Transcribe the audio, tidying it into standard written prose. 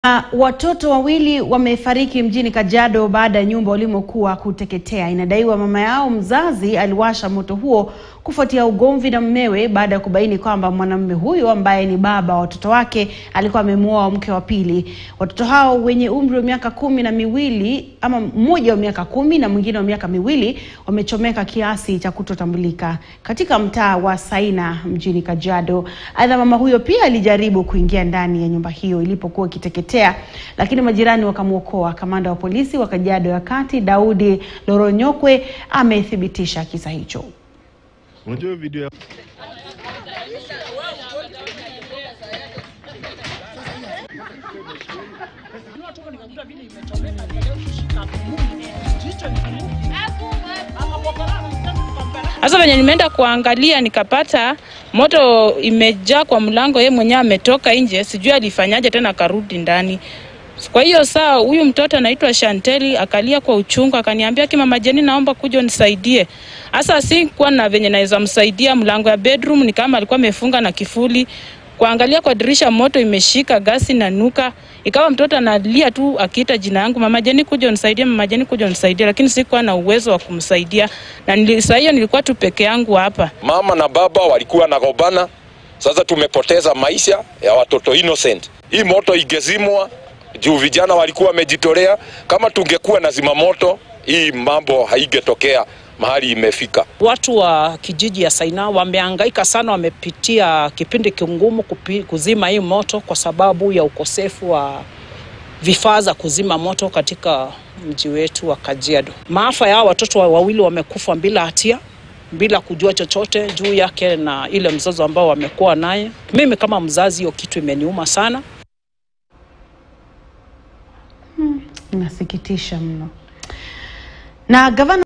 Watoto wawili wamefariki mjini Kajiado baada ya nyumba walimokuwa kuteketea. Inadaiwa mama yao mzazi aliwasha moto huo kufuatia ugomvi na mumewe baada ya kubaini kwamba mwanamume huyo ambaye ni baba wa watoto wake alikuwa amemuoa mke wa pili. Watoto hao wenye umri wa miaka 12 ama mmoja wa miaka 10 na mwingine wa miaka 2 wamechomeka kiasi cha kutotambulika katika mtaa wa Saina mjini Kajiado. Aidha, mama huyo pia alijaribu kuingia ndani ya nyumba hiyo ilipokuwa ikiteketea, lakini majirani wakamuokoa. Kamanda wa polisi wa Kajiado ya Kati, Daudi Loronyokwe, amethibitisha kisa hicho. Unajua video Asa venye nimeenda kuangalia nikapata moto imejaa kwa mlango, yeye mwenyewe ametoka nje, sijui alifanyaje tena karudi ndani. Kwa hiyo saa huyu mtoto anaitwa Shanteli akalia kwa uchungu, akaniambia Mama Jeni, naomba kuja unisaidie. Asa sikuwa na venye naweza msaidia, mlango ya bedroom ni kama alikuwa amefunga na kifuli. Kuangalia kwa dirisha moto imeshika, gasi na nuka. Ikawa mtoto analia tu akiita jina yangu, Mama Jeni kuja unisaidie, Mama Jeni kuja unisaidie, lakini sikuwa na uwezo wa kumsaidia. Na saa hiyo nilikuwa tu peke yangu hapa. Mama na baba walikuwa nagombana. Sasa tumepoteza maisha ya watoto innocent. Hii moto ingezimwa juu vijana walikuwa wamejitolea. Kama tungekuwa na zimamoto, hii mambo haigetokea mahali imefika. Watu wa kijiji ya Saina wamehangaika sana, wamepitia kipindi kingumu kuzima hii moto kwa sababu ya ukosefu wa vifaa za kuzima moto katika mji wetu wa Kajiado. Maafa ya watoto wawili wamekufa bila hatia, bila kujua chochote juu yake na ile mzozo ambao wamekuwa naye. Mimi kama mzazi hiyo kitu imeniuma sana. Inasikitisha mno. Na gavana